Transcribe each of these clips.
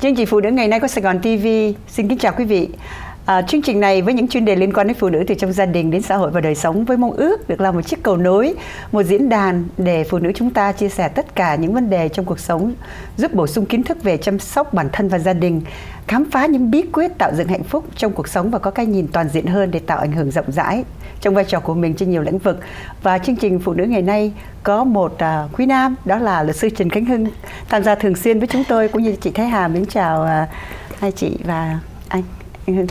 Chương trình Phụ nữ ngày nay của Sài Gòn TV xin kính chào quý vị. Chương trình này với những chuyên đề liên quan đến phụ nữ từ trong gia đình đến xã hội và đời sống, với mong ước được là một chiếc cầu nối, một diễn đàn để phụ nữ chúng ta chia sẻ tất cả những vấn đề trong cuộc sống, giúp bổ sung kiến thức về chăm sóc bản thân và gia đình, khám phá những bí quyết tạo dựng hạnh phúc trong cuộc sống và có cái nhìn toàn diện hơn để tạo ảnh hưởng rộng rãi trong vai trò của mình trên nhiều lĩnh vực. Và chương trình Phụ nữ ngày nay có một quý nam, đó là luật sư Trần Khánh Hưng, tham gia thường xuyên với chúng tôi, cũng như chị Thái Hà. Mến chào hai chị và anh Hưng.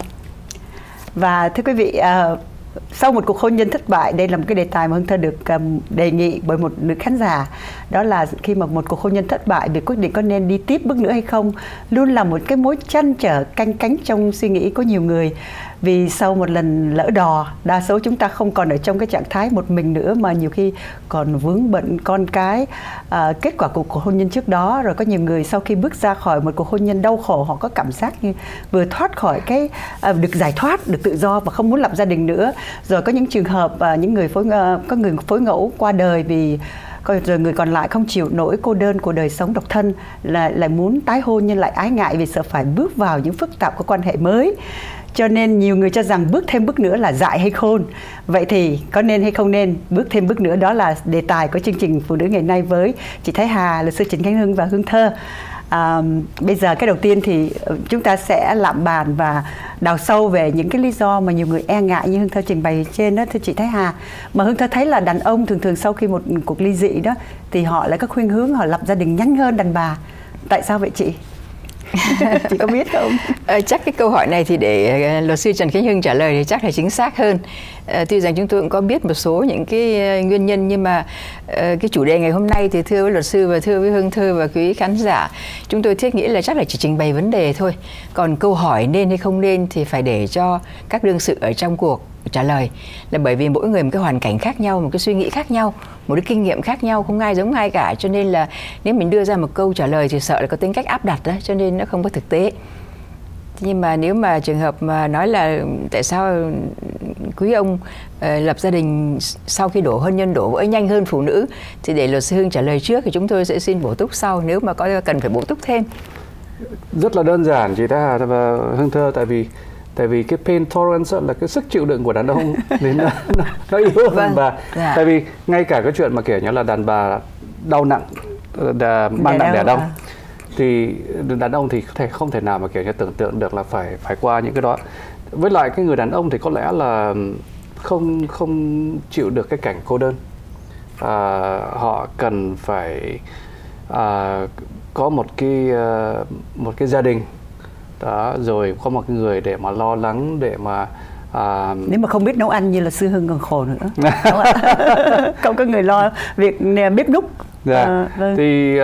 Và thưa quý vị, sau một cuộc hôn nhân thất bại, đây là một cái đề tài mà Hưng Thơ được đề nghị bởi một nữ khán giả. Đó là khi mà một cuộc hôn nhân thất bại, việc quyết định có nên đi tiếp bước nữa hay không luôn là một cái mối trăn trở canh cánh trong suy nghĩ của nhiều người. Vì sau một lần lỡ đò, đa số chúng ta không còn ở trong cái trạng thái một mình nữa, mà nhiều khi còn vướng bận con cái, kết quả của cuộc hôn nhân trước đó. Rồi có nhiều người sau khi bước ra khỏi một cuộc hôn nhân đau khổ, họ có cảm giác như vừa thoát khỏi cái được giải thoát, được tự do và không muốn lập gia đình nữa. Rồi có những trường hợp những người có người phối ngẫu qua đời, vì rồi người còn lại không chịu nổi cô đơn của đời sống độc thân, lại muốn tái hôn nhưng lại ái ngại vì sợ phải bước vào những phức tạp của quan hệ mới. Cho nên nhiều người cho rằng bước thêm bước nữa là dại hay khôn. Vậy thì có nên hay không nên bước thêm bước nữa? Đó là đề tài của chương trình Phụ nữ ngày nay với chị Thái Hà, luật sư Trần Khánh Hưng và Hương Thơ. Bây giờ cái đầu tiên thì chúng ta sẽ lạm bàn và đào sâu về những cái lý do mà nhiều người e ngại như Hương Thơ trình bày trên đó, thưa chị Thái Hà. Mà Hương Thơ thấy là đàn ông thường sau khi một cuộc ly dị đó thì họ lại có khuynh hướng họ lập gia đình nhanh hơn đàn bà. Tại sao vậy chị? Chị có biết không? Chắc cái câu hỏi này thì để luật sư Trần Khánh Hưng trả lời thì chắc là chính xác hơn. Tuy rằng chúng tôi cũng có biết một số những cái nguyên nhân, nhưng mà cái chủ đề ngày hôm nay thì thưa với luật sư và thưa với Hương Thơ và quý khán giả, chúng tôi thiết nghĩ là chắc là chỉ trình bày vấn đề thôi. Còn câu hỏi nên hay không nên thì phải để cho các đương sự ở trong cuộc trả lời, là bởi vì mỗi người một cái hoàn cảnh khác nhau, một cái suy nghĩ khác nhau, một cái kinh nghiệm khác nhau, không ai giống ai cả. Cho nên là nếu mình đưa ra một câu trả lời thì sợ là có tính cách áp đặt đó, cho nên nó không có thực tế. Nhưng mà nếu mà trường hợp mà nói là tại sao quý ông lập gia đình sau khi hôn nhân đổ vỡ nhanh hơn phụ nữ, thì để luật sư Hưng trả lời trước, thì chúng tôi sẽ xin bổ túc sau nếu mà có cần phải bổ túc thêm. Rất là đơn giản chị Thái Hà và Hương Thơ, tại vì cái pain tolerance là cái sức chịu đựng của đàn ông nên nó yếu hơn đàn bà. Tại vì ngay cả cái chuyện mà kiểu như là đàn bà đau nặng, mang nặng đẻ đau, thì đàn ông thì không thể nào mà kiểu như tưởng tượng được là phải qua những cái đó. Với lại cái người đàn ông thì có lẽ là không chịu được cái cảnh cô đơn. Họ cần phải có một cái gia đình đó, rồi có một người để mà lo lắng, để mà nếu mà không biết nấu ăn như là sư Hưng còn khổ nữa. Không có người lo việc bếp núc. Vâng. Thì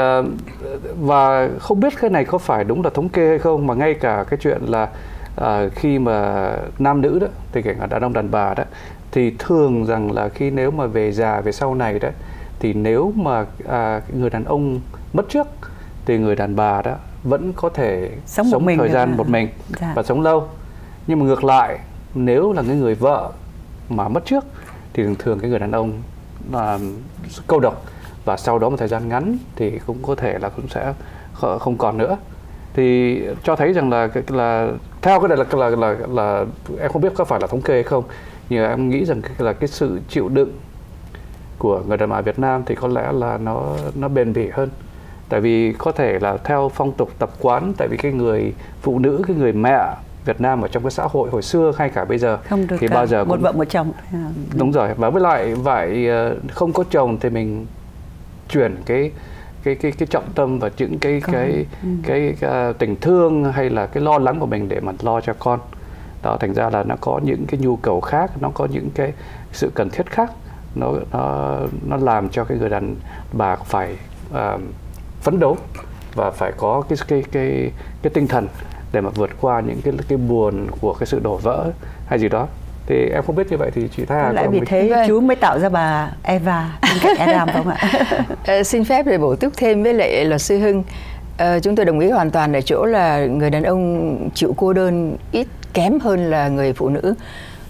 và không biết cái này có phải đúng là thống kê hay không, mà ngay cả cái chuyện là khi mà nam nữ đó, thì kể cả đàn ông đàn bà đó, thì thường rằng là khi nếu mà về già về sau này đó, thì nếu mà người đàn ông mất trước thì người đàn bà đó vẫn có thể sống thời gian một mình và sống lâu. Nhưng mà ngược lại, nếu là người vợ mà mất trước thì thường cái người đàn ông câu độc, và sau đó một thời gian ngắn thì cũng có thể là cũng sẽ không còn nữa. Thì cho thấy rằng là theo cái này là em không biết có phải là thống kê hay không, nhưng em nghĩ rằng là cái sự chịu đựng của người đàn bà Việt Nam thì có lẽ là nó bền bỉ hơn. Tại vì có thể là theo phong tục tập quán, tại vì cái người phụ nữ, cái người mẹ Việt Nam ở trong cái xã hội hồi xưa hay cả bây giờ không được thì bao giờ một vợ một chồng. Đúng rồi. Và với lại vậy không có chồng thì mình chuyển cái trọng tâm và những cái tình thương hay là cái lo lắng của mình để mà lo cho con. Đó, thành ra là nó có những cái nhu cầu khác, nó có những cái sự cần thiết khác, nó làm cho cái người đàn bà phải phấn đấu và phải có cái tinh thần để mà vượt qua những cái buồn của cái sự đổ vỡ hay gì đó. Thì em không biết như vậy thì chị Thái Hà lại vì thế Chúa mới tạo ra bà Eva bên cạnh Adam không ạ? Xin phép để bổ túc thêm với lại luật sư Hưng. Chúng tôi đồng ý hoàn toàn ở chỗ là người đàn ông chịu cô đơn ít kém hơn là người phụ nữ.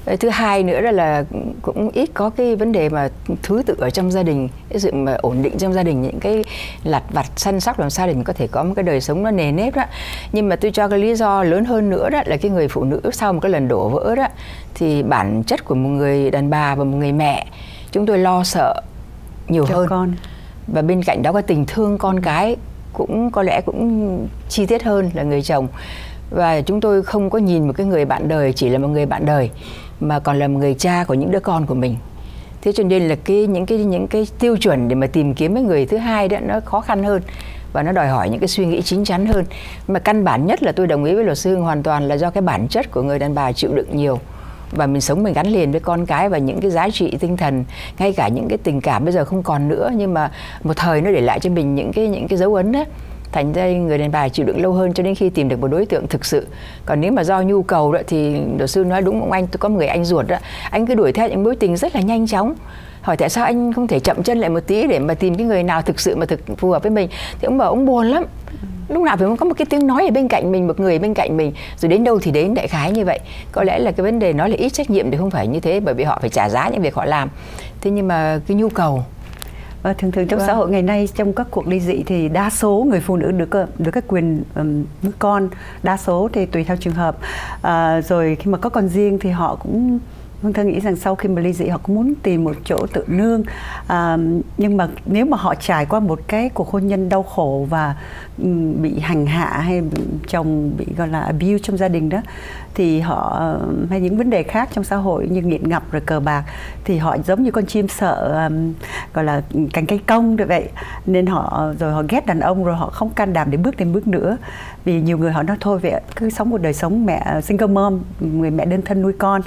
Thứ hai nữa là cũng ít có cái vấn đề mà thứ tự ở trong gia đình, cái sự mà ổn định trong gia đình, những cái lặt vặt săn sóc làm sao để mình có thể có một cái đời sống nó nề nếp đó. Nhưng mà tôi cho cái lý do lớn hơn nữa đó là cái người phụ nữ sau một cái lần đổ vỡ đó, thì bản chất của một người đàn bà và một người mẹ, chúng tôi lo sợ nhiều hơn con. Và bên cạnh đó có tình thương con cái cũng có lẽ cũng chi tiết hơn là người chồng. Và chúng tôi không có nhìn một cái người bạn đời chỉ là một người bạn đời, mà còn là một người cha của những đứa con của mình. Thế cho nên là những cái tiêu chuẩn để mà tìm kiếm cái người thứ hai đó nó khó khăn hơn, và nó đòi hỏi những cái suy nghĩ chín chắn hơn. Mà căn bản nhất là tôi đồng ý với luật sư Hưng hoàn toàn là do cái bản chất của người đàn bà chịu đựng nhiều, và mình sống mình gắn liền với con cái và những cái giá trị tinh thần, ngay cả những cái tình cảm bây giờ không còn nữa, nhưng mà một thời nó để lại cho mình những cái dấu ấn đó. Thành ra người đàn bà chịu đựng lâu hơn cho đến khi tìm được một đối tượng thực sự. Còn nếu mà do nhu cầu đó thì luật sư nói đúng, ông anh, tôi có một người anh ruột đó, anh cứ đuổi theo những mối tình rất là nhanh chóng. Hỏi tại sao anh không thể chậm chân lại một tí để mà tìm cái người nào thực sự mà phù hợp với mình. Thì ông bảo ông buồn lắm, lúc nào phải có một cái tiếng nói ở bên cạnh mình, một người bên cạnh mình, rồi đến đâu thì đến, đại khái như vậy. Có lẽ là cái vấn đề nói là ít trách nhiệm thì không phải như thế, bởi vì họ phải trả giá những việc họ làm. Thế nhưng mà cái nhu cầu thường trong xã hội ngày nay, trong các cuộc ly dị thì đa số người phụ nữ được cái quyền nuôi con, đa số thì tùy theo trường hợp. Rồi khi mà có con riêng thì họ cũng, Hương Thơ nghĩ rằng sau khi mà ly dị họ cũng muốn tìm một chỗ tự nương. Nhưng mà nếu mà họ trải qua một cái cuộc hôn nhân đau khổ và bị hành hạ hay chồng bị gọi là abuse trong gia đình đó, thì họ hay những vấn đề khác trong xã hội như nghiện ngập rồi cờ bạc, thì họ giống như con chim sợ gọi là cành cây cong được vậy. Nên họ ghét đàn ông, rồi họ không can đảm để bước thêm bước nữa. Vì nhiều người họ nói thôi vậy cứ sống một đời sống mẹ single mom, người mẹ đơn thân nuôi con.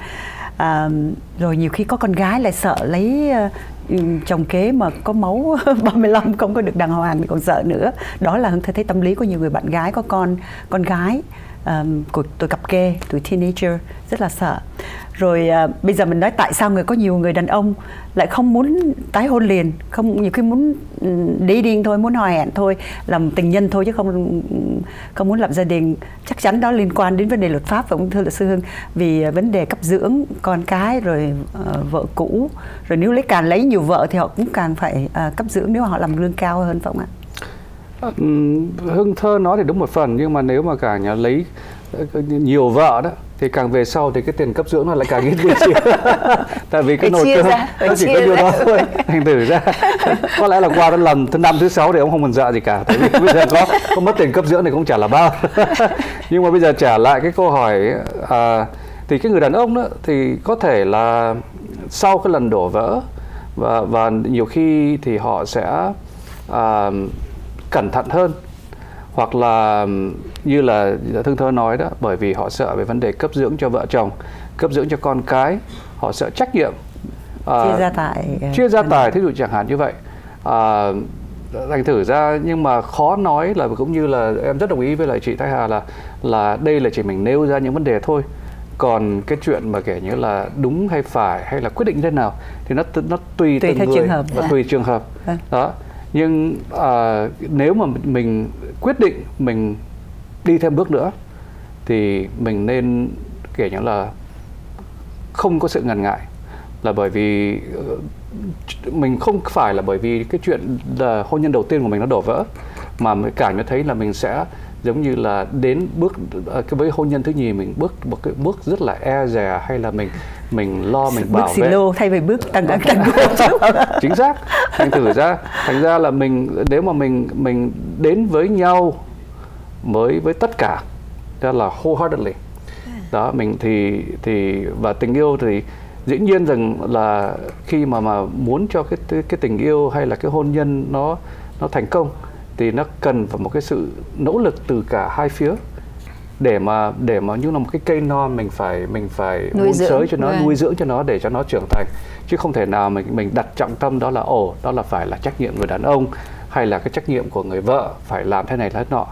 Rồi nhiều khi có con gái lại sợ lấy chồng kế mà có máu 35 không có được đàng hoàng thì còn sợ nữa. Đó là Hương thấy tâm lý của nhiều người bạn gái có con gái của tuổi cặp kê, tuổi teenager rất là sợ. Rồi bây giờ mình nói tại sao có nhiều người đàn ông lại không muốn tái hôn liền, nhiều khi muốn đi điên thôi, muốn hò hẹn thôi, làm tình nhân thôi chứ không muốn lập gia đình. Chắc chắn đó liên quan đến vấn đề luật pháp, và cũng thưa luật sư Hưng, vì vấn đề cấp dưỡng con cái, rồi vợ cũ, rồi nếu càng lấy nhiều vợ thì họ cũng càng phải cấp dưỡng nếu mà họ làm lương cao hơn, phải không ạ? Hưng Thơ nói thì đúng một phần, nhưng mà nếu mà cả nhà lấy nhiều vợ đó thì càng về sau thì cái tiền cấp dưỡng nó lại càng ít đi chia. Tại vì cái nồi cơm nó chỉ có nhiêu đó thôi. Thành thử ra có lẽ là qua đến lần thứ 5, thứ 6 thì ông không còn dạ gì cả. Tại vì bây giờ có mất tiền cấp dưỡng thì cũng chả là bao. Nhưng mà bây giờ trả lại cái câu hỏi, thì cái người đàn ông đó thì có thể là sau cái lần đổ vỡ và nhiều khi thì họ sẽ cẩn thận hơn, hoặc là như là Hương Thơ nói đó, bởi vì họ sợ về vấn đề cấp dưỡng cho vợ chồng, cấp dưỡng cho con cái, họ sợ trách nhiệm chia gia tài, thí dụ chẳng hạn như vậy. Thành thử ra, nhưng mà khó nói là, cũng như là em rất đồng ý với lại chị Thái Hà là đây là chỉ mình nêu ra những vấn đề thôi, còn cái chuyện mà kể như là đúng hay phải hay là quyết định như thế nào thì nó tùy từng người trường hợp, và tùy trường hợp đó. Nhưng nếu mà mình quyết định mình đi thêm bước nữa thì mình nên kể như là không có sự ngần ngại, là bởi vì mình không phải là bởi vì cái chuyện là hôn nhân đầu tiên của mình nó đổ vỡ, mà mình cảm thấy là mình sẽ giống như là đến bước với hôn nhân thứ nhì mình bước một cái bước rất là e dè, hay là mình lo mình bảo vệ thay vì bước tăng chính xác. Thành ra là nếu mà mình đến với nhau với tất cả, đó là wholeheartedly đó, mình thì và tình yêu thì dĩ nhiên rằng là khi mà muốn cho cái tình yêu hay là cái hôn nhân nó thành công thì nó cần phải một cái sự nỗ lực từ cả hai phía, để mà như là một cái cây non, mình phải nuôi dưỡng cho nó, nuôi dưỡng cho nó để cho nó trưởng thành, chứ không thể nào mình đặt trọng tâm đó là phải là trách nhiệm người đàn ông hay là cái trách nhiệm của người vợ phải làm thế này thế nọ.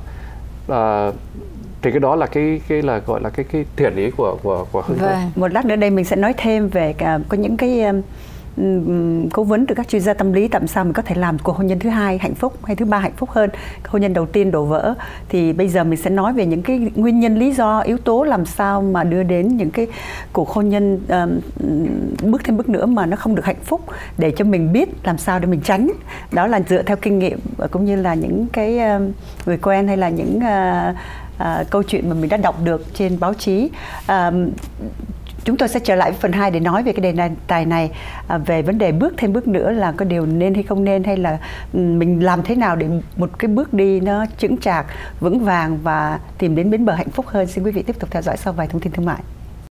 Thì cái đó là cái là gọi là cái thiện ý của Hương. Một lát nữa đây mình sẽ nói thêm về có những cái cố vấn từ các chuyên gia tâm lý tại sao mình có thể làm cuộc hôn nhân thứ hai hạnh phúc hay thứ ba hạnh phúc hơn hôn nhân đầu tiên đổ vỡ. Thì bây giờ mình sẽ nói về những cái nguyên nhân, lý do, yếu tố làm sao mà đưa đến những cái cuộc hôn nhân bước thêm bước nữa mà nó không được hạnh phúc, để cho mình biết làm sao để mình tránh. Đó là dựa theo kinh nghiệm cũng như là những cái người quen hay là những câu chuyện mà mình đã đọc được trên báo chí. Chúng tôi sẽ trở lại với phần 2 để nói về cái đề tài này, về vấn đề bước thêm bước nữa là có điều nên hay không nên, hay là mình làm thế nào để một cái bước đi nó chững chạc, vững vàng và tìm đến bến bờ hạnh phúc hơn. Xin quý vị tiếp tục theo dõi sau vài thông tin thương mại.